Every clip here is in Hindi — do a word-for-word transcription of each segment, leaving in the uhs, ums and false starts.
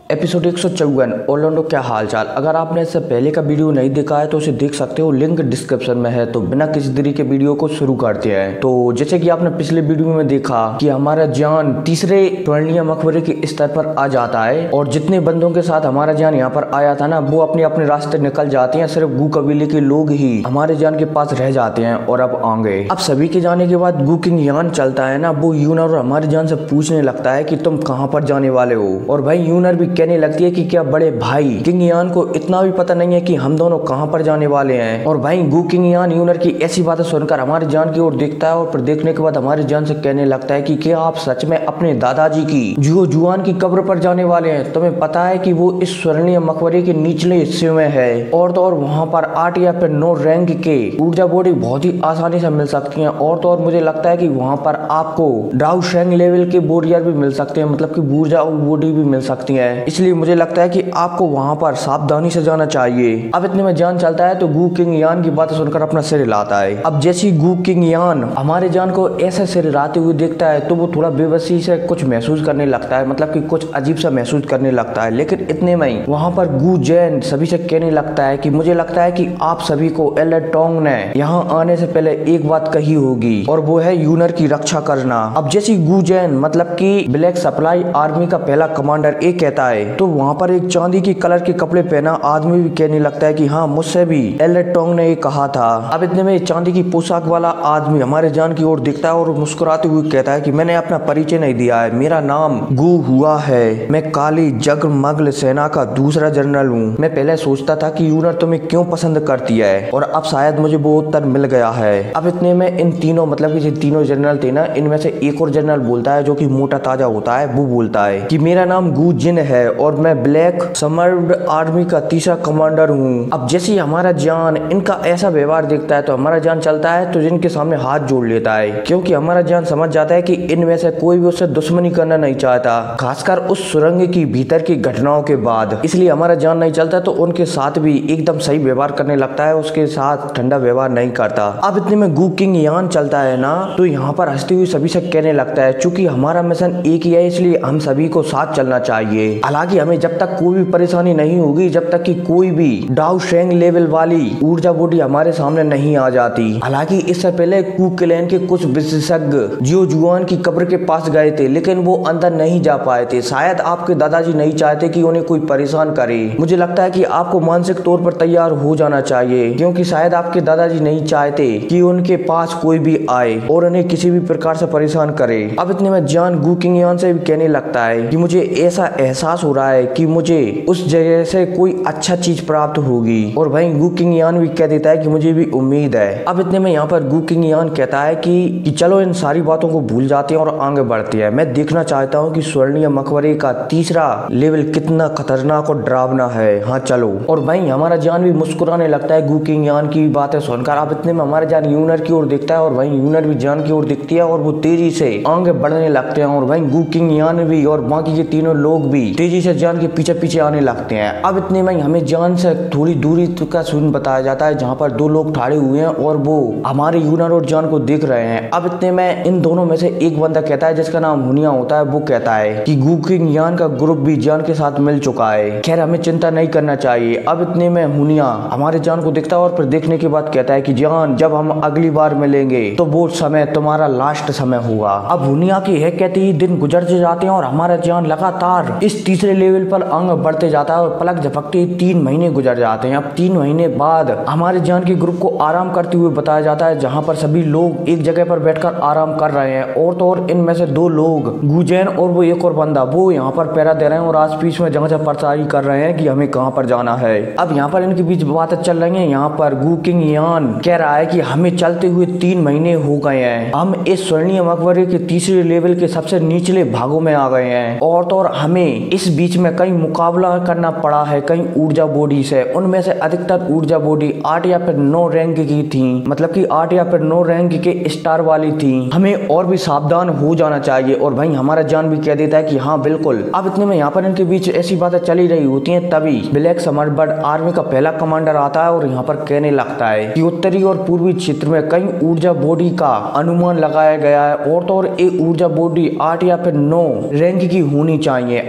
एपिसोड एक सौ चौवन ओरलैंडो क्या हालचाल। अगर आपने इससे पहले का वीडियो नहीं देखा है तो उसे देख सकते हो, लिंक डिस्क्रिप्शन में है। तो बिना किसी देरी के वीडियो को शुरू करते हैं। तो जैसे कि आपने पिछले वीडियो में देखा कि हमारा जान तीसरे स्वर्णीय मकबरे के स्तर पर आ जाता है और जितने बंदों के साथ हमारा जान यहाँ पर आया था ना, वो अपने अपने रास्ते निकल जाते हैं। सिर्फ गू कबीले के लोग ही हमारे जान के पास रह जाते हैं और अब आगे अब सभी के जाने के बाद गू किंग यान चलता है ना, वो यूनर और हमारे जान से पूछने लगता है कि तुम कहाँ पर जाने वाले हो। और भाई यूनर भी कहने लगती है कि क्या बड़े भाई किंग यान को इतना भी पता नहीं है कि हम दोनों कहां पर जाने वाले हैं। और भाई गू किंग यान यूनर की ऐसी बातें सुनकर हमारी जान की ओर देखता है और फिर देखने के बाद हमारी जान से कहने लगता है कि क्या आप सच में अपने दादाजी की जुओ जुआन की कब्र पर जाने वाले हैं। तुम्हें पता है कि वो इस स्वर्णीय मकबरे के निचले हिस्से में है और तो और वहां पर आठ या फिर नौ रैंक के ऊर्जा बॉडी बहुत ही आसानी से मिल सकती है। और तो और मुझे लगता है कि वहां पर आपको ड्राउ शेंग लेवल के बोरियर भी मिल सकते हैं, मतलब की ऊर्जा बॉडी भी मिल सकती है। इसलिए मुझे लगता है कि आपको वहां पर सावधानी से जाना चाहिए। अब इतने में जान चलता है तो गू किंग यान की बातें सुनकर अपना सिर हिलाता है। अब जैसी गू किंग यान हमारे जान को ऐसे सिर हिलाते हुए देखता है तो वो थोड़ा बेबसी से कुछ महसूस करने लगता है, मतलब कि कुछ अजीब सा महसूस करने लगता है। लेकिन इतने में ही वहां पर गू जैन सभी से कहने लगता है कि मुझे लगता है कि आप सभी को एलेट टोंग ने यहाँ आने से पहले एक बात कही होगी और वो है यूनर की रक्षा करना। अब जैसी गू जैन मतलब की ब्लैक सप्लाई आर्मी का पहला कमांडर एक कहता है तो वहां पर एक चांदी की कलर के कपड़े पहना आदमी भी कहने लगता है कि हाँ, मुझसे भी एलेट टोंग ने ये कहा था। अब इतने में चांदी की पोशाक वाला आदमी हमारे जान की ओर दिखता है और मुस्कुराते हुए कहता है कि मैंने अपना परिचय नहीं दिया है, मेरा नाम गू हुआ है, मैं काली जगमगल सेना का दूसरा जनरल हूँ। मैं पहले सोचता था कि यूनर तुम्हें क्यों पसंद करती है और अब शायद मुझे वो उत्तर मिल गया है। अब इतने में इन तीनों मतलब की तीनों जनरल थे ना, इनमें से एक और जनरल बोलता है जो की मोटा ताजा होता है, वो बोलता है कि मेरा नाम गू जिन है और मैं ब्लैक समर्ड आर्मी का तीसरा कमांडर हूँ। अब जैसे हमारा जान इनका ऐसा व्यवहार देखता है तो हमारा जान चलता है तो जिनके सामने हाथ जोड़ लेता है, क्योंकि हमारा जान समझ जाता है कि इनमें से कोई भी उससे दुश्मनी करना नहीं चाहता, खासकर उस सुरंग की भीतर की घटनाओं के बाद। इसलिए हमारा जान नहीं चलता तो उनके साथ भी एकदम सही व्यवहार करने लगता है, उसके साथ ठंडा व्यवहार नहीं करता। अब इतने में गू किंग यान चलता है ना, तो यहाँ पर हंसते हुए सभी से कहने लगता है चूंकि हमारा मिशन एक ही है इसलिए हम सभी को साथ चलना चाहिए। हालांकि हमें जब तक कोई भी परेशानी नहीं होगी, जब तक कि कोई भी डाउ शेंग लेवल वाली ऊर्जा बॉडी हमारे सामने नहीं आ जाती। हालांकि इससे पहले कू क्लैन के कुछ विशेषज्ञ जियो जुआन की कब्र के पास गए थे लेकिन वो अंदर नहीं जा पाए थे। शायद आपके दादाजी नहीं चाहते कि उन्हें कोई परेशान करे। मुझे लगता है कि आपको मानसिक तौर पर तैयार हो जाना चाहिए, क्योंकि शायद आपके दादाजी नहीं चाहते कि उनके पास कोई भी आए और उन्हें किसी भी प्रकार से परेशान करे। अब इतने में जान गू किंग यान से भी कहने लगता है कि मुझे ऐसा एहसास हो रहा है कि मुझे उस जगह से कोई अच्छा चीज प्राप्त होगी। और भाई गू किंग यान भी कह देता है कि मुझे भी उम्मीद है। अब इतने में यहाँ पर गू किंग यान कहता है कि, कि चलो इन सारी बातों को भूल जाते हैं और आगे बढ़ते हैं। मैं देखना चाहता हूँ कि स्वर्णीय मकबरे का तीसरा लेवल कितना खतरनाक और डरावना है। हाँ चलो। और भाई हमारा जान भी मुस्कुराने लगता है गू किंग यान की बातें सुनकर। अब इतने में हमारा जान यूनर की ओर देखता है और भाई यूनर भी जान की ओर दिखती है और वो तेजी से आगे बढ़ने लगते हैं। और भाई गू किंग यान भी और बाकी के तीनों लोग भी तेजी से जान के पीछे पीछे आने लगते हैं। अब इतने में हमें जान से थोड़ी दूरी का सीन बताया जाता है जहाँ पर दो लोग खड़े हुए हैं और वो हमारे यूनर और जान को देख रहे हैं। अब इतने में इन दोनों में से एक बंदा कहता है जिसका नाम हुनिया होता है, वो कहता है कि गू किंग यान का ग्रुप भी जान के साथ मिल चुका है, खैर हमें चिंता नहीं करना चाहिए। अब इतने में हुनिया हमारे जान को देखता है और फिर देखने के बाद कहता है कि जान जब हम अगली बार मिलेंगे तो वो समय तुम्हारा लास्ट समय होगा। अब हुनिया की है कहते ही दिन गुजर जाते हैं और हमारा जान लगातार इस तीसरे लेवल पर आगे बढ़ते जाता है और पलक झपकते ही तीन महीने गुजर जाते हैं। अब तीन महीने बाद हमारे जान के ग्रुप को आराम करते हुए बताया जाता है, जहाँ पर सभी लोग एक जगह पर बैठकर आराम कर रहे हैं। और तो और इनमें से दो लोग गुजैन और वो एक और बंदा वो यहाँ पर पैरा दे रहे हैं और आस पीस में जगह जगह प्रचारी कर रहे हैं कि हमें कहाँ पर जाना है। अब यहाँ पर इनके बीच बातें चल रही है। यहाँ पर गू किंग यान कह रहा है कि हमें चलते हुए तीन महीने हो गए हैं, हम इस स्वर्णीय मकबरे के तीसरे लेवल के सबसे निचले भागों में आ गए हैं और तो और हमें इस बीच में कई मुकाबला करना पड़ा है कई ऊर्जा बॉडी से। उनमें से अधिकतर ऊर्जा बॉडी आठ या फिर नौ रैंक की थी, मतलब कि आठ या फिर नौ रैंक के स्टार वाली थी। हमें और भी सावधान हो जाना चाहिए। और भाई हमारा जान भी कह देता है कि हाँ बिल्कुल। अब इतने में यहाँ पर इनके बीच ऐसी बातें चली रही होती हैं, तभी ब्लैक समर्बर्ड आर्मी का पहला कमांडर आता है और यहाँ पर कहने लगता है कि उत्तरी और पूर्वी क्षेत्र में कई ऊर्जा बॉडी का अनुमान लगाया गया है और तो और एक ऊर्जा बॉडी आठ या फिर नौ रैंक की होनी चाहिए। अब इतने में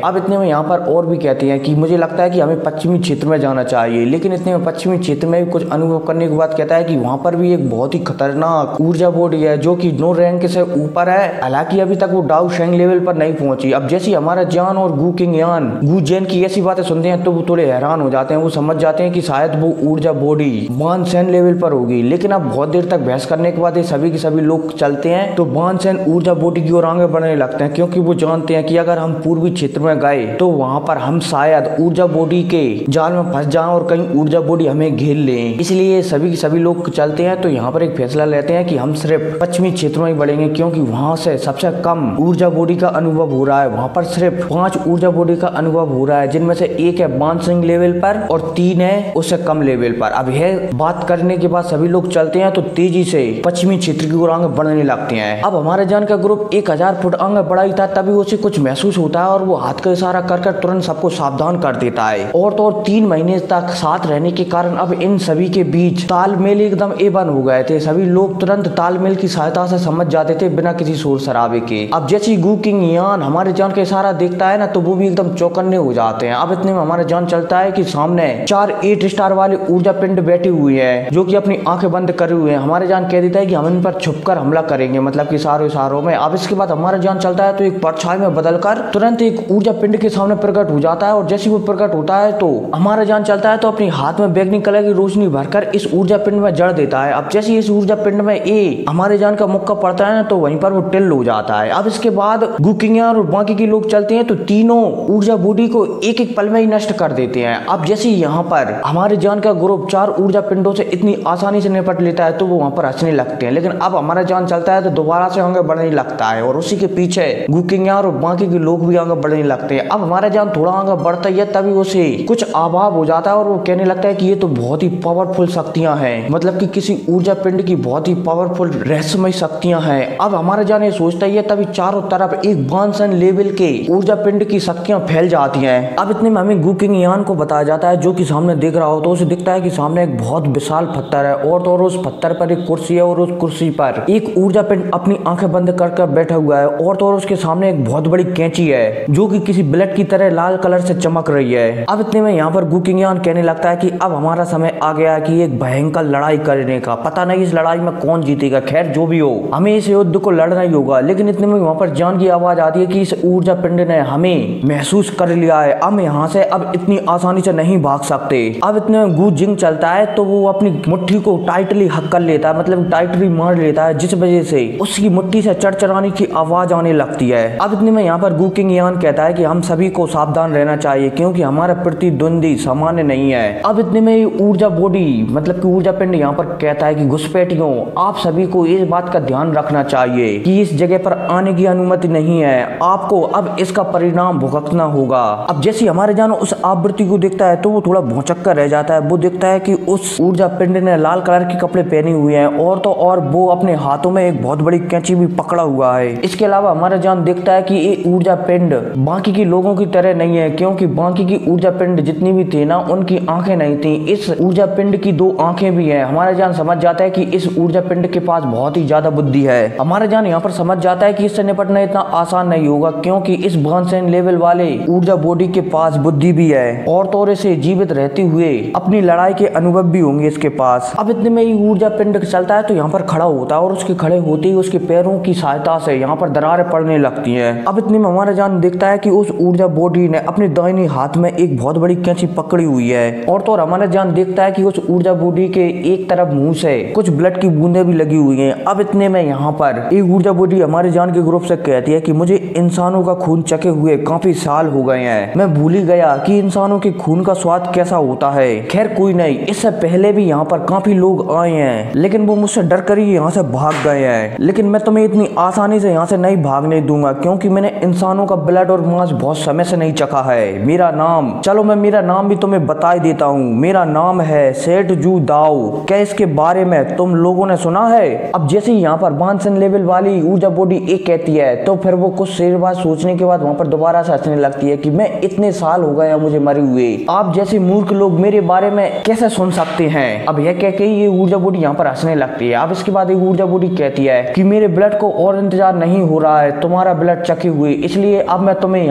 यहाँ पर और भी कहते हैं कि मुझे लगता है कि हमें पश्चिमी क्षेत्र में जाना चाहिए, लेकिन इतने में पश्चिमी क्षेत्र में भी कुछ अनुभव करने के बाद कहता है कि वहाँ पर भी एक बहुत ही खतरनाक ऊर्जा बॉडी है जो कि नो रैंक से ऊपर है। हालांकि अभी तक वो डाउ शेंग लेवल पर नहीं पहुंची। अब जैसे हमारा जान और गू किंग यान गू जैन की ऐसी बातें सुनते हैं तो वो थोड़े हैरान हो जाते हैं। वो समझ जाते हैं कि शायद वो ऊर्जा बॉडी बान सेन लेवल पर होगी, लेकिन अब बहुत देर तक बहस करने के बाद ये सभी के सभी लोग चलते हैं तो बान सेन ऊर्जा बॉडी की ओर आगे बढ़ने लगते हैं, क्योंकि वो जानते हैं कि अगर हम पूर्वी क्षेत्र में गए तो वहां पर हम शायद ऊर्जा बॉडी के जाल में फंस जाएं और कहीं ऊर्जा बॉडी हमें घेर ले। इसलिए सभी के सभी लोग चलते हैं तो यहाँ पर एक फैसला लेते हैं कि हम सिर्फ पश्चिमी क्षेत्र में ही बढ़ेंगे, क्योंकि वहां से सबसे कम ऊर्जा बॉडी का अनुभव हो रहा है। वहां पर सिर्फ पांच ऊर्जा बॉडी का अनुभव हो रहा है, जिनमें से एक है बानसिंग लेवल पर और तीन है उससे कम लेवल पर। अब यह बात करने के बाद सभी लोग चलते हैं तो तेजी से पश्चिमी क्षेत्र की ओर आगे बढ़ने लगते हैं। अब हमारे जान का ग्रुप एक हजार फुट आगे बढ़ा ही था, तभी उसे कुछ महसूस होता है और वो हाथ का इशारा कर कर तुरंत सबको सावधान कर देता है। और तो और तीन महीने तक साथ रहने के कारण अब इन सभी के बीच तालमेल एकदम एवन हो गए थे। सभी लोग तुरंत तालमेल की सहायता से समझ जाते थे बिना किसी शोर शराबे के। अब जैसे गू किंग यान हमारे जान का इशारा देखता है ना तो वो भी एकदम चौकन्ने हो जाते हैं। अब इतने में हमारा जान चलता है कि सामने चार एट स्टार वाले ऊर्जा पिंड बैठे हुए हैं जो कि अपनी आंखें बंद करे हुए हैं। हमारे जान कह देता है कि हम इन पर छुपकर हमला करेंगे, मतलब कि इशारों इशारों में। अब इसके बाद हमारा जान चलता है तो एक परछाई में बदलकर तुरंत एक ऊर्जा पिंड के सामने प्रकट हो जाता है और जैसे वो प्रकट होता है तो हमारा जान चलता है तो अपने हाथ में बैगनी कलर की रोशनी भरकर इस ऊर्जा पिंड में जड़ देता है। अब जैसे इस ऊर्जा पिंड में ए हमारे जान का मुक्का पड़ता है ना तो वहीं पर वो टिल हो जाता है। अब इसके बाद गू किंग यान और बाकी के लोग चलते हैं तो तीनों ऊर्जा बॉडी को एक एक पल में ही नष्ट कर देते हैं। अब जैसे यहाँ पर हमारे जान का ग्रुप चार ऊर्जा पिंडों से इतनी आसानी से निपट लेता है तो वो वहां पर हंसने लगते हैं, लेकिन अब हमारा जान चलता है तो दोबारा से आगे बढ़ने लगता है और उसी के पीछे गू किंग यान और बाकी के लोग भी आगे बढ़ने लगते हैं। अब हमारा जान थोड़ा आगे बढ़ता ही है तभी उसे कुछ अभाव हो जाता है और वो कहने लगता है कि ये तो बहुत ही पावरफुल शक्तियां हैं, मतलब कि किसी ऊर्जा पिंड की बहुत ही पावरफुल रहस्यमय शक्तियां हैं। अब हमारा जान ये सोचता ही है तभी चारों तरफ एक बानसन लेवल के ऊर्जा पिंड की शक्तियां फैल जाती हैं। अब इतने में हमें गू किंग यान को बताया जाता है जो कि सामने देख रहा हो तो उसे दिखता है कि सामने एक बहुत विशाल पत्थर है और तो और उस पत्थर पर एक कुर्सी है और उस कुर्सी पर एक ऊर्जा पिंड अपनी आंखें बंद करके बैठा हुआ है और तो और उसके सामने एक बहुत बड़ी कैंची है जो कि किसी ब्लेड की तरह लाल कलर से चमक रही है। अब इतने में यहाँ पर गू किंग यान कहने लगता है कि अब हमारा समय आ गया है कि एक भयंकर लड़ाई करने का। पता नहीं इस लड़ाई में कौन जीतेगा, खैर जो भी हो हमें इस युद्ध को लड़ना ही होगा। लेकिन इतने में वहां पर जान की आवाज आती है कि इस ऊर्जा पिंड ने हमें महसूस कर लिया है, हम यहाँ से अब इतनी आसानी से नहीं भाग सकते। अब इतने में गू जिंग चलता है तो वो अपनी मुट्ठी को टाइटली हक कर लेता है, मतलब टाइटली मार लेता है, जिस वजह से उसकी मुट्ठी से चरचराने की आवाज आने लगती है। अब इतने में यहाँ पर गू किंग यान कहता है कि हम सभी को सावधान रहना चाहिए क्योंकि हमारा प्रतिद्वंदी सामान्य नहीं है। अब इतने में ऊर्जा बॉडी मतलब कि ऊर्जा पिंड यहाँ पर कहता है कि घुसपैठियों आप सभी को इस बात का ध्यान रखना चाहिए कि इस जगह पर आने की अनुमति नहीं है, आपको अब इसका परिणाम भुगतना होगा। अब जैसे हमारे जान उस आवृत्ति को देखता है तो वो थोड़ा भौचक्का कर रह जाता है। वो देखता है कि उस ऊर्जा पिंड ने लाल कलर के कपड़े पहने हुए हैं और तो और वो अपने हाथों में एक बहुत बड़ी कैंची भी पकड़ा हुआ है। इसके अलावा हमारा जान देखता है कि ये ऊर्जा पिंड बाकी के लोगों की तरह नहीं है, क्योंकि बाकी की ऊर्जा पिंड जितनी भी थी ना उनकी आंखें नहीं थी, इस ऊर्जा पिंड की दो आंखें भी हैं। हमारा जान समझ जाता है कि इस ऊर्जा पिंड के पास बहुत ही ज्यादा बुद्धि है। हमारा जान यहाँ पर समझ जाता है कि इससे निपटना इतना आसान नहीं होगा क्योंकि इस बानसेन लेवल वाले ऊर्जा बॉडी के पास बुद्धि भी है और तो और इसे जीवित रहते हुए अपनी लड़ाई के अनुभव भी होंगे इसके पास। अब इतने में ही ऊर्जा पिंड चलता है तो यहाँ पर खड़ा होता है और उसके खड़े होते ही उसके पैरों की सहायता से यहाँ पर दरारें पड़ने लगती हैं। अब इतने में हमारा जान देखता है कि उस ऊर्जा बॉडी ने अपने दाहिने हाथ में एक बहुत बड़ी कैंची पकड़ी हुई है और तो और हमारा जान देखता है कि उस ऊर्जा बॉडी के एक तरफ मुंह से कुछ ब्लड की बूंदें भी लगी हुई हैं। अब इतने में यहाँ पर एक ऊर्जा बॉडी हमारे जान के ग्रुप से कहती है कि मुझे इंसानों का खून चखे हुए काफी साल हो गए हैं, मैं भूल ही गया कि इंसानों के खून का स्वाद कैसा होता है। खैर कोई नहीं, इससे पहले भी यहाँ पर काफी लोग आए हैं लेकिन वो मुझसे डर कर ही यहाँ से भाग गए हैं, लेकिन मैं तुम्हें इतनी आसानी से यहाँ से नहीं भागने दूंगा क्योंकि मैंने इंसानों का ब्लड और मांस बहुत समय से नहीं चखा है। मेरा नाम चलो मैं मेरा नाम भी तुम्हें बता ही देता हूँ, मेरा नाम है सेठ जू दाओ। क्या इसके बारे में तुम लोगों ने सुना है? अब जैसे ही यहाँ पर बानसन लेवल वाली ऊर्जा बॉडी एक कहती है तो फिर वो कुछ देर बाद सोचने के बाद वहाँ पर दोबारा से हंसने लगती है कि मैं इतने साल हो गए हैं मुझे मरे हुए, आप जैसे मूर्ख लोग मेरे बारे में कैसे सुन सकते हैं। अब यह कह के ये ऊर्जा बॉडी यहाँ पर हंसने लगती है। अब इसके बाद एक ऊर्जा बॉडी कहती है कि मेरे ब्लड को और इंतजार नहीं हो रहा है तुम्हारा ब्लड चखे हुए, इसलिए अब मैं तुम्हें यहाँ पर मार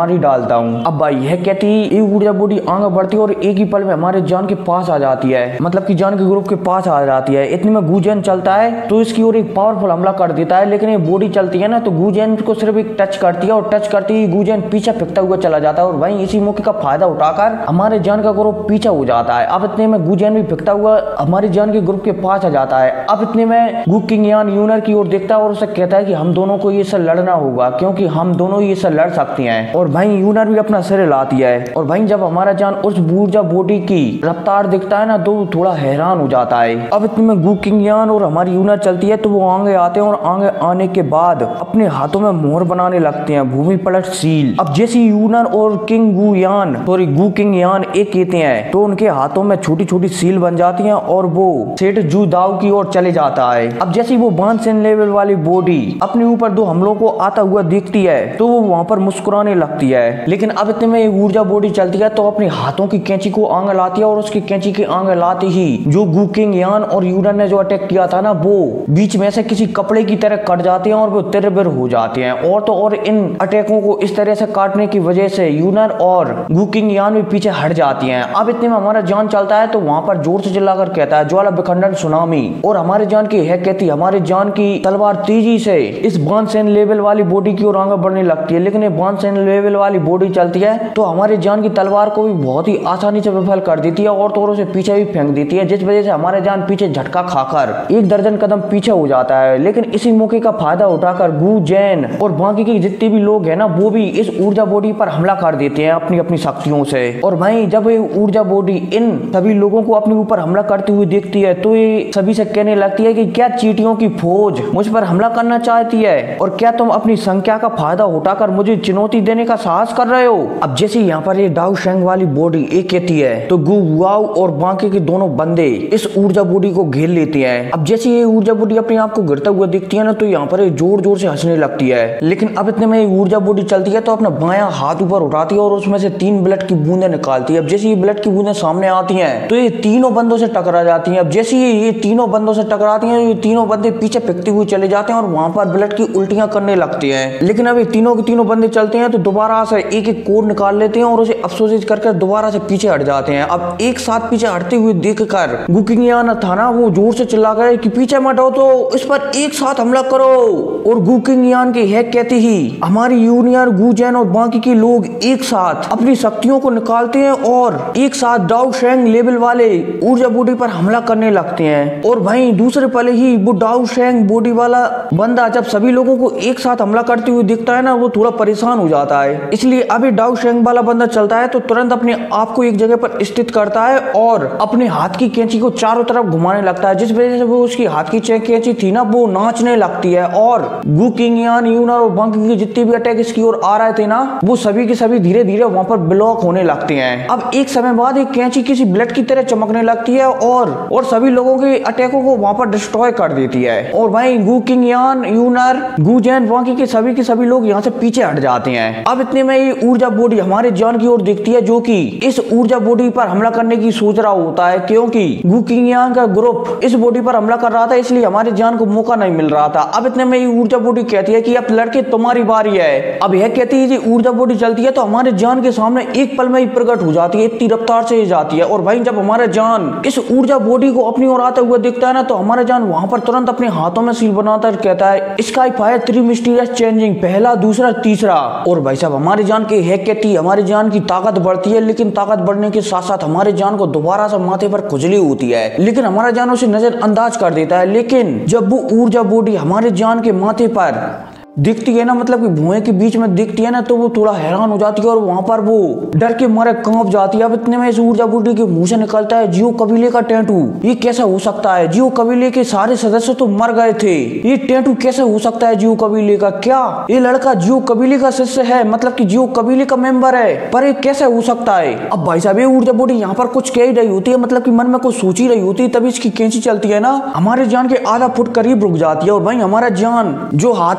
मार ही डालता हूँ। अब भाई यह कहती ये ऊर्जा बॉडी आगे बढ़ती है और एक ही पल में हमारे जान के पास आ जाती है, मतलब कि जान के ग्रुप के पास आ जाती है। इतने में गूजैन चलता है तो इसकी ओर एक पावरफुल हमला कर देता है, लेकिन ये बॉडी चलती है ना तो गूजैन को सिर्फ एक टच करती है और टच करती ही गूजैन पीछे फेंकता हुआ चला जाता है और वहीं इसी मौके का फायदा उठाकर हमारे जान का ग्रुप पीछे हो जाता है। अब इतने में गूजैन भी फेंकता हुआ हमारे जान के ग्रुप के पास आ जाता है। अब इतने में गू किंग यान यूनर की ओर देखता है और उसे कहता है कि हम दोनों को ये सब लड़ना होगा, क्योंकि हम दोनों ये सब लड़ सकती हैं। और भाई यूनर भी अपना सिर हिलाती है और भाई जब हमारा जान उस ऊर्जा बॉडी की रफ्तार दिखता है ना तो थोड़ा हैरान हो जाता है। अब इतने में गू किंग यान और हमारी यूनर चलती है तो वो आगे आते हैं और आगे आने के बाद अपने हाथों में मोहर बनाने लगते हैं, भूमि पलट सील। अब जैसे यूनर और किंग गू यान सॉरी गू किंग यान एक कहते हैं तो उनके हाथों में छोटी छोटी सील बन जाती हैं और वो सेठ जू दाऊ की ओर चले जाता है। अब जैसे वो बानसेन लेवल वाली बॉडी अपने ऊपर दो हमलों को आता हुआ दिखती है तो वो वहां पर मुस्कुराने लगती है, लेकिन अब इतने में एक ऊर्जा बॉडी चलती है तो अपने हाथों की कैंची को आगे लाती है और उसकी कैंची के आगे लाते ही जो गू किंग यान और यूनर ने जो अटैक किया था ना वो बीच में से किसी कपड़े की तरह कट जाते हैं और वो तिरबिर हो जाते हैं। और तो और इन अटैकों को इस तरह से काटने की वजह से यूनर और गू किंग यान भी पीछे हट जाती हैं। अब इतने में हमारा जान चलता है तो वहां पर जोर से चिल्लाकर कहता है ज्वाला विखंडन सुनामी, और हमारे जान की है कहती हमारे जान की तलवार तेजी से इस बानसेन लेवल वाली बॉडी की ओर आगे बढ़ने लगती है, लेकिन ये बानसेन लेवल वाली बॉडी चलती है तो हमारे जान की तलवार को भी बहुत ही आसानी से विफल कर देती है और तो और उसे पीछे भी फेंक देती है, जिस वजह से हमारे जान पीछे झटका खाकर एक दर्जन कदम पीछे हो जाता है। लेकिन इसी मौके का फायदा उठाकर गू जैन और बाकी के जितने भी लोग हैं ना वो भी इस ऊर्जा बॉडी पर हमला कर देते हैं अपनी अपनी शक्तियों से। और भाई जब ये ऊर्जा बॉडी इन सभी लोगों को अपने ऊपर हमला करती हुई देखती है तो ये सभी से कहने लगती है कि क्या चींटियों की फौज मुझ पर हमला करना चाहती है और क्या तुम अपनी संख्या का फायदा उठाकर मुझे चुनौती देने का साहस कर रहे हो। अब जैसे यहाँ पर ये डाउ शेंग वाली बॉडी एक कहती है तो गू वाओ और बाकी के दोनों बंदे इस ऊर्जा बॉडी को घेर लेते हैं। अब जैसे ये ऊर्जा बॉडी अपने आप को गिरता हुआ दिखती है ना तो यहाँ पर जोर जोर से हंसने लगती है, लेकिन अब इतने में ऊर्जा बॉडी चलती है तो अपना बायां हाथ ऊपर उठाती है और उसमें से तीन ब्लड की बूंदें निकालती है। अब जैसे ये ब्लड की बूंदें सामने आती हैं तो ये तीनों बंदों से टकरा जाती हैं। अब जैसे ये ये तीनों बंदों से टकराती हैं ये तीनों बंदे पीछे फेंकते हुए चले जाते हैं और वहां पर ब्लड की उल्टियां करने लगते हैं। लेकिन अब ये तीनों के तीनों बंदे चलते हैं तो दोबारा से एक एक कोड निकाल लेते हैं और उसे अफसोस करके दोबारा से पीछे हट जाते हैं। अब एक साथ पीछे हटते हुए देखकर गू किंग यान था ना वो जोर से चिल्ला गए कि पीछे मत हटो तो इस पर एक साथ हमला करो। और गू किंग यान के हैक कहते ही हमारी यूनियर गू जैन और बाकी के लोग एक साथ अपनी शक्तियों को निकालते हैं और एक साथ डाउ शेंग लेवल वाले ऊर्जा बॉडी पर हमला करने लगते हैं। और भाई दूसरे पले ही वो डाउ शेंग बॉडी वाला बंदा जब सभी लोगों को एक साथ हमला करते हुए दिखता है ना वो थोड़ा परेशान हो जाता है, इसलिए अभी डाउ शेंग वाला बंदा चलता है तो तुरंत अपने आप को एक जगह पर स्थित करता है और अपने हाथ की कैंची को चारों तरफ घुमाने लगता है, जिस वजह से वो उसकी हाथ की कैंची थी ना वो नाचने लगती है। और गू किंग यान यूनर और बाकी के जितने भी अटैक इसकी ओर आ रहे थे ना वो सभी के सभी धीरे धीरे वहां पर ब्लॉक होने लगते हैं। अब एक समय बाद एक कैंची किसी ब्लड की तरह चमकने लगती है और और सभी लोगों के अटैकों को वहां पर डिस्ट्रॉय कर देती है। और भाई गू किंग यान यूनर गू जैन बाकी के सभी के सभी लोग यहाँ से पीछे हट जाते हैं। अब इतने में ये ऊर्जा बॉडी हमारे जान की ओर दिखती है जो कि इस ऊर्जा बॉडी पर हमला करने की सोच रहा होता है, क्योंकि गू किंग यान का ग्रुप इस बॉडी पर हमला कर रहा था इसलिए हमारे जान को मौका नहीं मिल रहा था। अब इतने में ये ऊर्जा बॉडी कहती है कि अब लड़के तुम्हारी बारी है। अब यह कहती है कि ऊर्जा बॉडी चलती है तो हमारे जान के सामने एक पल में ही प्रकट हो जाती है, इतनी रफ्तार से जाती है। और भाई जब हमारा जान इस ऊर्जा बॉडी को अपनी ओर आते हुए दिखता है ना तो हमारा जान वहां पर तुरंत अपने हाथों में सील बनाकर कहता है sky fire three mysterious changing, पहला दूसरा तीसरा। और भाई साहब हमारी जान की है कहती हमारी जान की ताकत बढ़ती है, लेकिन ताकत बढ़ने के साथ साथ हमारे जान को दोबारा से माथे पर खुजली होती है, लेकिन हमारा जान उसे नजरअंदाज कर देता है। लेकिन जब वो ऊर्जा बॉडी हमारे जान के माथे पर दिखती है ना मतलब कि भुएं के बीच में दिखती है ना तो वो थोड़ा हैरान हो जाती है और वहां पर वो डर के मारे कांप जाती है। अब इतने में इस ऊर्जा बॉडी के मुंह से निकलता है जियो कबीले का टैटू। ये कैसा हो सकता है? जियो कबीले के सारे सदस्य तो मर गए थे, ये टैटू कैसे हो सकता है जियो कबीले का? क्या ये लड़का जियो कबीले का सदस्य है, मतलब की जियो कबीले का मेंबर है? पर ये कैसे हो सकता है? अब भाई साहब ये ऊर्जा बॉडी यहाँ पर कुछ कह ही रही होती है, मतलब की मन में कुछ सोच ही रही होती है, तभी इसकी कैंची चलती है ना हमारे जान के आधा फुट करीब रुक जाती है। और भाई हमारा जान जो हाथ में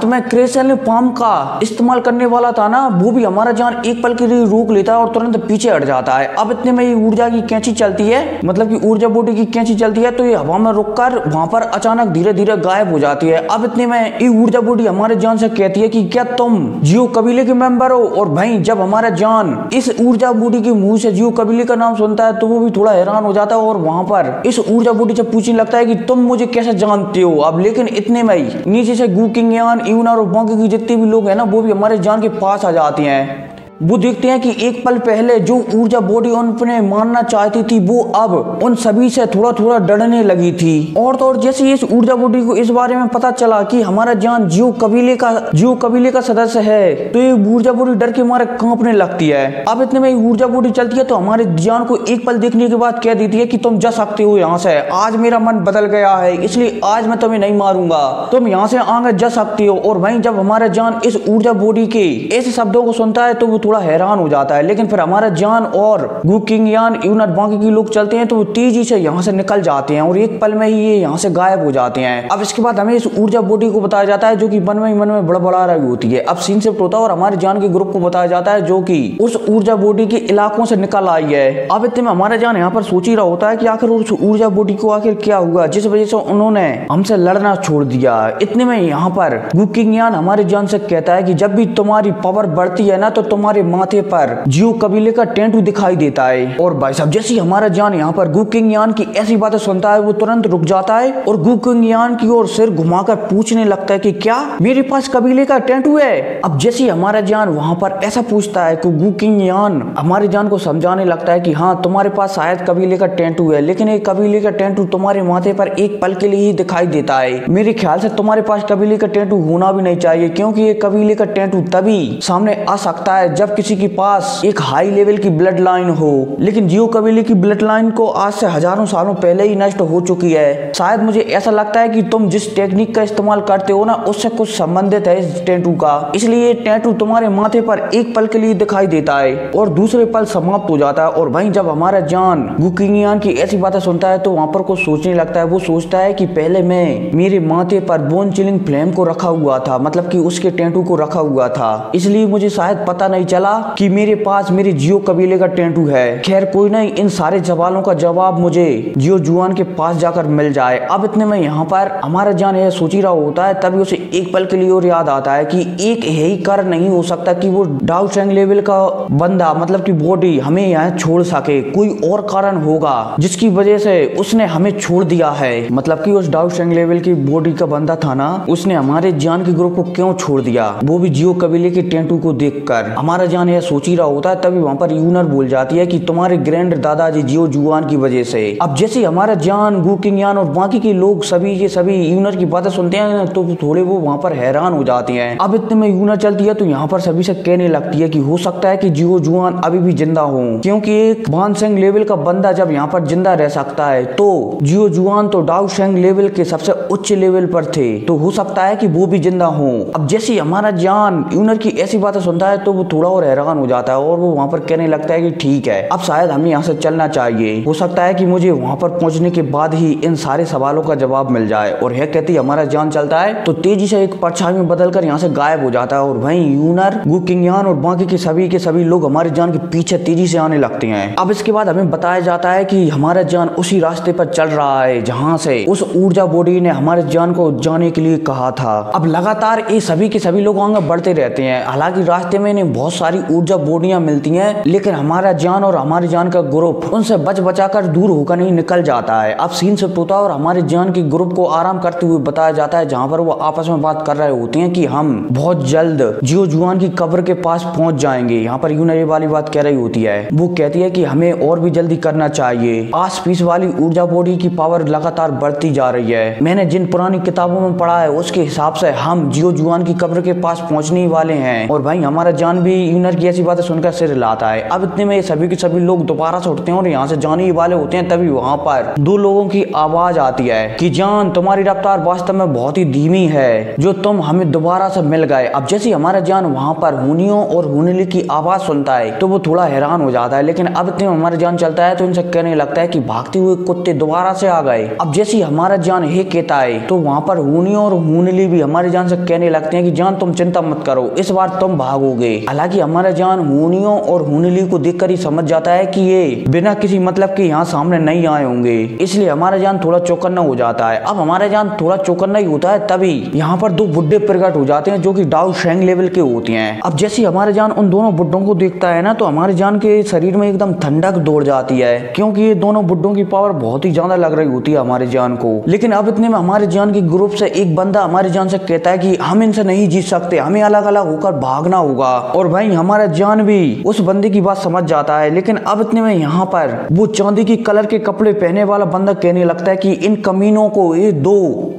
ग्रेविटेशनल पाम का इस्तेमाल करने वाला था ना, वो भी हमारा जान एक पल के लिए रोक लेता है और तुरंत पीछे हट जाता है। अब इतने में ये ऊर्जा की कैंची चलती है, मतलब कि ऊर्जा बॉडी की कैंची चलती है, तो ये हवा में रुककर वहां पर अचानक धीरे धीरे गायब हो जाती है। अब इतने में ये ऊर्जा बॉडी हमारे जान से कहती है कि क्या तुम जियो कबीले के मेंबर हो। और भाई जब हमारा जान इस ऊर्जा बॉडी के मुंह से जियो कबीले का नाम सुनता है तो वो भी थोड़ा हैरान हो जाता है और वहां पर इस ऊर्जा बॉडी से पूछने लगता है कि तुम मुझे कैसे जानते हो। अब लेकिन इतने में ही नीचे से गू किंग यान, यूनर और बाकी के जितने भी लोग हैं ना, वो भी हमारे जान के पास आ जाते हैं। वो देखते हैं कि एक पल पहले जो ऊर्जा बॉडी उन्हें मानना चाहती थी वो अब उन सभी से थोड़ा थोड़ा डरने लगी थी। और तो और जैसे इस ऊर्जा बॉडी को इस बारे में पता चला कि हमारा जान जियो कबीले का जियो कबीले का सदस्य है, तो ये ऊर्जा बॉडी डर के मारे कांपने लगती है। अब इतने में ऊर्जा बॉडी चलती है तो हमारे जान को एक पल देखने के बाद कह देती है कि तुम जा सकते हो यहाँ से, आज मेरा मन बदल गया है, इसलिए आज मैं तुम्हें नहीं मारूंगा, तुम यहाँ से आगे जा सकते हो। और वहीं जब हमारा जान इस ऊर्जा बॉडी के ऐसे शब्दों को सुनता है तो वो थोड़ा हैरान हो जाता है। लेकिन फिर हमारा जान और गू किंग यान, यूनर बाकी के लोग चलते हैं तो वो तेजी से यहाँ से निकल जाते हैं और एक पल में ही ये यहाँ से गायब हो जाते हैं। अब इसके बाद हमें इस ऊर्जा बॉडी को बताया जाता है जो कि मन में मन में बड़बड़ा रही होती है। अब सीन शिफ्ट होता है और हमारे जान के ग्रुप को बताया जाता है जो कि उस ऊर्जा बॉडी के इलाकों से निकल आई है। अब इतने में हमारा जान यहाँ पर सोच ही रहा होता है कि आखिर उस ऊर्जा बॉडी को आखिर क्या हुआ जिस वजह से उन्होंने हमसे लड़ना छोड़ दिया। इतने में यहाँ पर गू किंग यान हमारे जान से कहता है कि जब भी तुम्हारी पावर बढ़ती है ना तो तुम्हारे माथे पर जियो कबीले का टेंटू दिखाई देता है। और भाई साहब जैसे हमारा जान यहाँ पर गू किंग यान की ऐसी बातें सुनता है वो तुरंत रुक जाता है और गू किंग यान की ओर सिर घुमाकर पूछने लगता है कि क्या मेरे पास कबीले का टेंटू है। अब जैसे हमारा जान वहां पर ऐसा पूछता है कि गू किंग यान हमारे जान को समझाने लगता है कि हाँ तुम्हारे पास शायद कबीले का टेंटू है, लेकिन एक कबीले का टेंटू तुम्हारे माथे पर एक पल के लिए ही दिखाई देता है। मेरे ख्याल से तुम्हारे पास कबीले का टेंटू होना भी नहीं चाहिए, क्योंकि ये कबीले का टेंटू तभी सामने आ सकता है जब किसी के पास एक हाई लेवल की ब्लड लाइन हो। लेकिन जियो कबीले की ब्लड लाइन को आज से हजारों सालों पहले ही नष्ट हो चुकी है। शायद मुझे ऐसा लगता है कि तुम जिस टेक्निक का इस्तेमाल करते हो ना उससे कुछ संबंधित है इस टेंटू का, इसलिए टेंटू तुम्हारे माथे पर एक पल के लिए दिखाई देता है और दूसरे पल समाप्त हो जाता है। और वहीं जब हमारा जान गू किंग यान की ऐसी बातें सुनता है तो वहां पर कुछ सोचने लगता है। वो सोचता है कि पहले मैं मेरे माथे पर बोन चिलिंग फ्लेम को रखा हुआ था, मतलब कि उसके टेंटू को रखा हुआ था, इसलिए मुझे शायद पता नहीं चला कि मेरे पास मेरे जियो कबीले का टेंटू है। खैर कोई नहीं, इन सारे सवालों का जवाब मुझे जियो जुआन के पास जाकर मिल जाए। अब इतने में यहाँ पर हमारा जान यह सोच ही रहा होता है, तभी उसे एक पल के लिए और याद आता है कि एक यही कारण नहीं हो सकता कि वो डाउ शेंग लेवल का बंदा, मतलब कि बॉडी हमें यहाँ छोड़ सके। कोई और कारण होगा जिसकी वजह से उसने हमें छोड़ दिया है। मतलब कि उस डाउ शेंग लेवल की बॉडी का बंदा था ना, उसने हमारे जान के ग्रुप को क्यों छोड़ दिया, वो भी जियो कबीले के टेंटू को देखकर। हमारा जान यह सोच ही रहा होता है, तभी वहां पर यूनर बोल जाती है कि तुम्हारे ग्रैंड दादाजी जियो जुआन की वजह से। अब जैसे हमारा जान गू किंग यान और बाकी के लोग सभी के सभी यूनर की बातें सुनते हैं तो थोड़े वो वहां पर हैरान हो जाते हैं। अब इतने में यूनर चलती है तो यहाँ पर सभी से कहने लगती है कि हो सकता है कि जियो जुआन अभी भी जिंदा हो, क्योंकि एक बान शेंग लेवल का बंदा जब यहाँ पर जिंदा रह सकता है तो जियो जुआन तो डाउ शेंग लेवल के सबसे उच्च लेवल पर थे, तो हो सकता है कि वो भी जिंदा हो। अब जैसे हमारा जान यूनर की ऐसी बातें सुनता है तो वो थोड़ा और हैरान हो जाता है और वो वहां पर कहने लगता है कि ठीक है, अब शायद हमें यहाँ से चलना चाहिए, हो सकता है कि मुझे वहां पर पहुंचने के बाद ही इन सारे सवालों का जवाब मिल जाए। और है कहती हमारा जान चलता है तो तेजी से एक परछाई में बदलकर यहाँ से गायब हो जाता है। और वहीं यूनर, गू किंग यान और बाकी के सभी के सभी लोग हमारे जान के पीछे तेजी से आने लगते हैं। अब इसके बाद हमें बताया जाता है कि हमारा जान उसी रास्ते पर चल रहा है जहाँ से उस ऊर्जा बॉडी ने हमारे जान को जाने के लिए कहा था। अब लगातार ये सभी के सभी लोग आगे बढ़ते रहते हैं। हालांकि रास्ते में इन्हें बहुत सारी ऊर्जा बॉडियां मिलती हैं, लेकिन हमारा जान और हमारी जान का ग्रुप उनसे बच बचाकर दूर होकर नहीं निकल जाता है। अब सीन शिफ्ट होता है और हमारे जान के ग्रुप को आराम करते हुए बताया जाता है जहाँ पर वो आपस में बात कर रहे होते हैं कि हम बहुत जल्द जियो जुआन की कब्र के पास पहुंच जाएंगे। यहाँ पर यूनर ये वाली बात कह रही होती है, वो कहती है कि हमें और भी जल्दी करना चाहिए। आस पीस वाली ऊर्जा बॉडी की पावर लगातार बढ़ती जा रही है। मैंने जिन पुरानी किताबों में पढ़ा है उसके हिसाब से हम जियो जुआन की कब्र के पास पहुंचने वाले हैं। और भाई हमारा जान भी यूनर की ऐसी बातें सुनकर सिर हिलाता है। अब इतने में सभी के सभी लोग दोबारा से उठते हैं और यहाँ से जाने ही वाले होते हैं। तभी वहाँ पर दो लोगों की आवाज आती है कि जान, तुम्हारी रफ्तार वास्तव में बहुत ही धीमी है, जो तुम हमें दोबारा से मिल गए। अब जैसे हमारा जान वहाँ पर हुनियों और हुनली की आवाज सुनता है तो वो थोड़ा हैरान हो जाता है, लेकिन अब इतने में हमारा जान चलता है तो इनसे कहने लगता है कि भागते हुए कुत्ते दोबारा से आ गए। अब जैसे हमारा जान हे कहता है तो वहाँ पर हुनियों और हुनली भी हमारे जान से कहने लगते हैं कि जान, तुम चिंता मत करो, इस बार तुम भागोगे। हालांकि हमारा जान हुनियों और हुनली को देखकर ही समझ जाता है कि ये बिना किसी मतलब के यहाँ सामने नहीं आए होंगे, इसलिए हमारा जान थोड़ा चौकन्ना हो जाता है। अब हमारा जान थोड़ा चौकन्ना ही होता है तभी यहाँ पर दो बुड्ढे प्रकट हो जाते हैं जो कि डाउ शेंग लेवल के होते हैं। अब जैसे हमारे जान उन दोनों बुड्ढों को देखता है ना तो हमारे जान के शरीर में एकदम ठंडक दौड़ जाती है, क्योंकि ये दोनों बुड्ढों की पावर बहुत ही ज्यादा लग रही होती है हमारे जान को। लेकिन अब इतने में हमारे जान के ग्रुप से एक बंदा हमारे जान से कहता है कि हम इनसे नहीं जीत सकते, हमें अलग अलग होकर भागना होगा। और भाई हमारा जान भी उस बंदे की बात समझ जाता है। लेकिन अब इतने में यहाँ पर वो चांदी की कलर के कपड़े पहने वाला बंदा कहने लगता है कि इन कमीनों को ये दो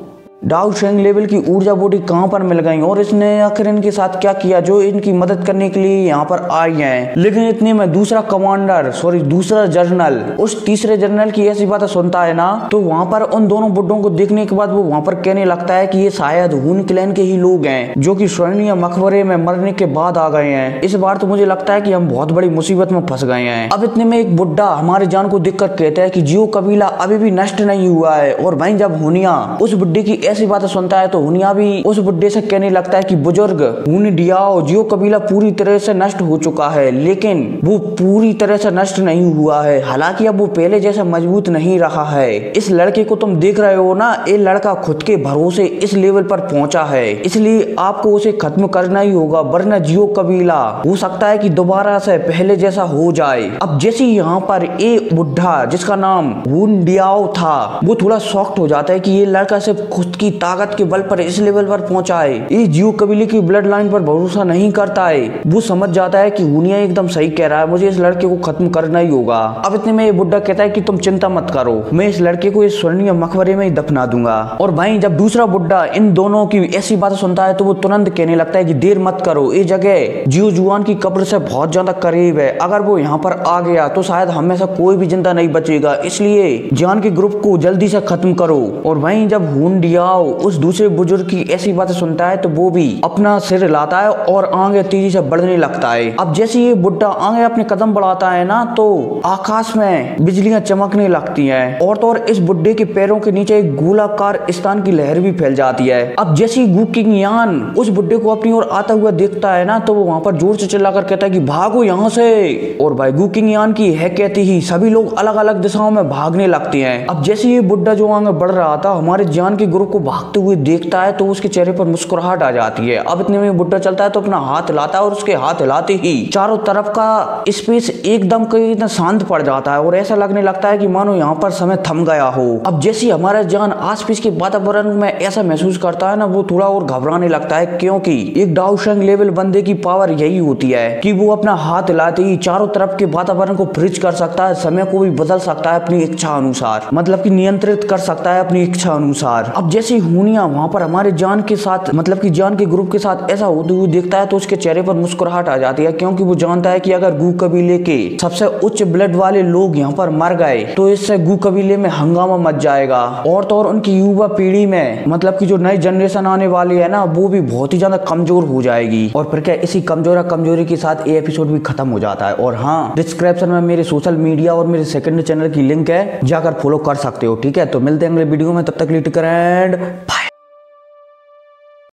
डाउ शेंग लेवल की ऊर्जा बॉडी कहां पर मिल गई और इसने आखिर इनके साथ क्या किया जो इनकी मदद करने के लिए यहाँ पर आई हैं। लेकिन इतने में दूसरा कमांडर सॉरी दूसरा जर्नल उस तीसरे जर्नल की ऐसी बातें सुनता है ना तो वहां पर उन दोनों बुड्ढों को देखने के बाद वो वहां पर कहने लगता है कि ये शायद हुन क्लैन के ही लोग हैं जो कि स्वर्णीय मकबरे में मरने के बाद आ गए हैं। इस बार तो मुझे लगता है कि हम बहुत बड़ी मुसीबत में फंस गए हैं। अब इतने में एक बुड्ढा हमारे जान को देखकर कहता है कि जियो कबीला अभी भी नष्ट नहीं हुआ है। और भाई जब हुनिया उस बुड्ढे की ऐसी बातें सुनता है तो हुनिया भी उस बुड्ढे से कहने लगता है कि बुजुर्ग हुन डियाओ, जियो कबीला पूरी तरह से नष्ट हो चुका है, लेकिन वो पूरी तरह से नष्ट नहीं हुआ है। हालांकि अब वो पहले जैसा मजबूत नहीं रहा है। इस लड़के को तुम देख रहे हो ना, ये लड़का खुद के भरोसे इस लेवल पर पहुंचा है, इसलिए आपको उसे खत्म करना ही होगा, वरना जियो कबीला हो सकता है कि दोबारा से पहले जैसा हो जाए। अब जैसे यहाँ पर एक बुढ़ा जिसका नाम हुन डियाओ था वो थोड़ा शॉक्ड हो जाता है कि ये लड़का सिर्फ खुद की ताकत के बल पर इस लेवल पर पहुंचा है, ये जियो कबीले की ब्लड लाइन पर भरोसा नहीं करता है। वो समझ जाता है कि हुनिया एकदम सही कह रहा है, मुझे इस लड़के को खत्म करना ही होगा। अब इतने में ये बुड्ढा कहता है कि तुम चिंता मत करो, मैं इस लड़के को इस स्वर्णीय मकबरे में ही दफना दूंगा। और भाई जब दूसरा बुड्ढा इन दोनों की ऐसी बातें सुनता है तो वो तुरंत कहने लगता है कि देर मत करो, ये जगह जियो जुआन की कब्र से बहुत ज्यादा करीब है, अगर वो यहाँ पर आ गया तो शायद हमें से कोई भी जिंदा नहीं बचेगा, इसलिए जान के ग्रुप को जल्दी से खत्म करो। और वहीं जब हुन डियाओ उस दूसरे बुजुर्ग की ऐसी बातें सुनता है तो वो भी अपना सिर हिलाता है और आगे तेजी से बढ़ने लगता है। अब जैसे ये बुड्ढा आगे अपने कदम बढ़ाता है ना तो आकाश में बिजलियां चमकने लगती हैं और तो और इस बुड्ढे के पैरों के नीचे एक गोलाकार स्थान की लहर भी फैल जाती है। अब जैसे ही गु किंग यान उस बुड्ढे को अपनी ओर आता हुआ देखता है ना तो वो वहां पर जोर से चिल्लाकर कहता है कि भागो यहाँ से। और भाई गु किंग यान की है कहते ही सभी लोग अलग अलग दिशाओं में भागने लगते हैं। अब जैसे ये बुड्ढा जो आगे बढ़ रहा था हमारे जान के ग्रुप को भागते हुए देखता है तो उसके चेहरे पर मुस्कुराहट आ जाती है। अब इतने में बुड्ढा चलता है तो अपना हाथ हिलाता है और उसके हाथ हिलाते ही चारों तरफ का स्पेस एकदम कहीं शांत पड़ जाता है और ऐसा लगने लगता है कि मानो यहाँ पर समय थम गया हो। अब जैसे हमारा जान आसपास के वातावरण में ऐसा महसूस करता है ना वो थोड़ा और घबराने लगता है, क्योंकि एक डाउ शेंग लेवल बंदे की पावर यही होती है कि वो अपना हाथ हिलाते ही चारों तरफ के वातावरण को फ्रीज कर सकता है, समय को भी बदल सकता है अपनी इच्छा अनुसार, मतलब कि नियंत्रित कर सकता है अपनी इच्छा अनुसार। अब जैसे हुनिया वहां पर हमारे जान के साथ मतलब कि जान के ग्रुप के साथ ऐसा होते हुए देखता है तो उसके चेहरे पर मुस्कुराहट आ जाती है, क्योंकि वो जानता है कि अगर गु कबीले के सबसे उच्च ब्लड वाले लोग यहाँ पर मर गए तो इससे गु कबीले में हंगामा मच जाएगा और तो और उनकी युवा पीढ़ी में मतलब कि जो नई जनरेशन आने वाली है ना वो भी बहुत ही ज्यादा कमजोर हो जाएगी। और फिर क्या इसी कमजोर कमजोरी के साथ ये एपिसोड भी खत्म हो जाता है। और हाँ, डिस्क्रिप्शन में मेरे सोशल मीडिया और मेरे सेकंड चैनल की लिंक है, जाकर फॉलो कर सकते हो। ठीक है, तो मिलते हैं अगले वीडियो में, तब तक टेक केयर एंड बाय।